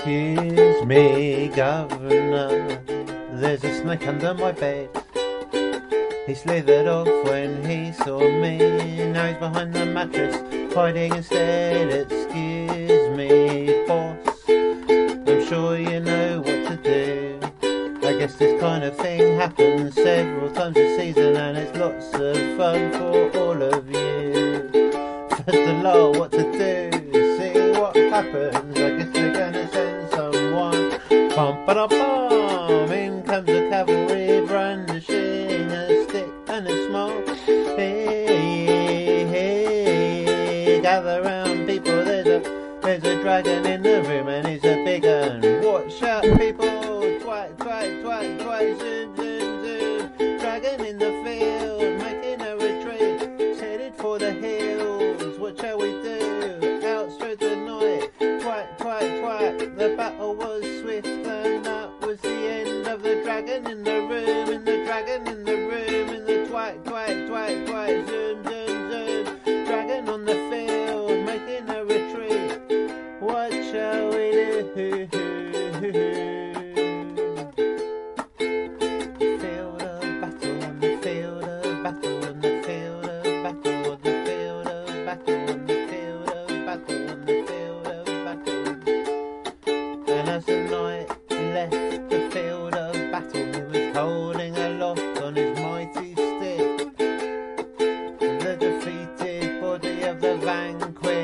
Excuse me, governor, there's a snake under my bed. He slithered off when he saw me. Now he's behind the mattress, hiding instead. Excuse me, boss, I'm sure you know what to do. I guess this kind of thing happens several times a season, and it's lots of fun for all of you. First of all, what to do, see what happens. I guess they're gonna send someone. Bum ba da bum. In comes the cavalry, brandishing a stick and a smoke. Hey, hey, gather round, people. There's a dragon in the room, and he's a big un. Watch out, people. Twat, twat, twat, twat. Zoom, zoom, zoom. Dragon in the field, making a retreat. It's headed for the hills. What shall we do? Out through the night. Twat, twat, twat. The battle was swift, and that was the end of the dragon in the room. In the dragon in the room. In the twat, twat, twat, twat. Zoom, zoom, zoom. Dragon on the field, making a retreat. What shall we do? Field of battle, on the field of battle, on the field of battle, on the field of battle, on the field of battle, on the field of battle. And as the knight left the field of battle, he was holding aloft on his mighty stick the defeated body of the vanquished.